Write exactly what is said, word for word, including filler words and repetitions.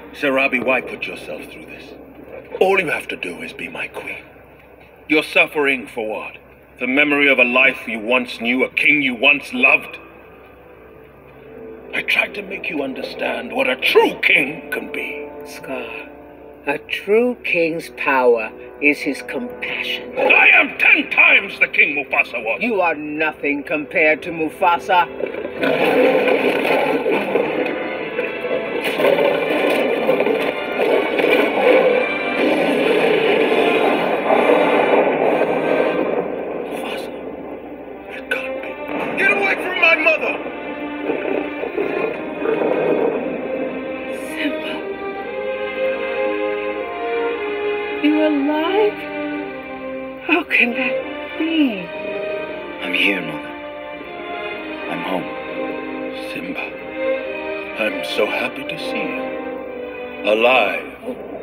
Sarabi, why put yourself through this? All you have to do is be my queen. You're suffering for what? The memory of a life you once knew, a king you once loved? I tried to make you understand what a true king can be. Scar, a true king's power is his compassion. I am ten times the king Mufasa was. You are nothing compared to Mufasa. Mufasa? It can't be. Get away from my mother! Simba. You're alive? How can that be? I'm here, Mother. I'm home. Simba, I'm so happy to see you. Alive.